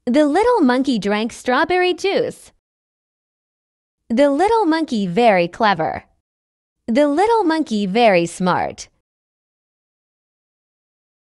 The little monkey drank strawberry juice. The little monkey very clever. The little monkey very smart.